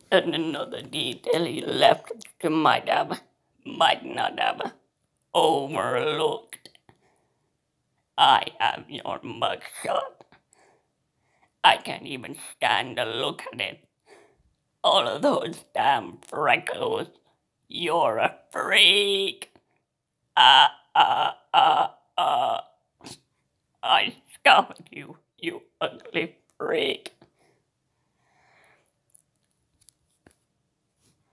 And another detail you left you might not have overlooked. I have your mugshot. I can't even stand to look at it. All of those damn freckles. You're a freak. Ah, ah, ah, ah. I scoffed you, you ugly freak.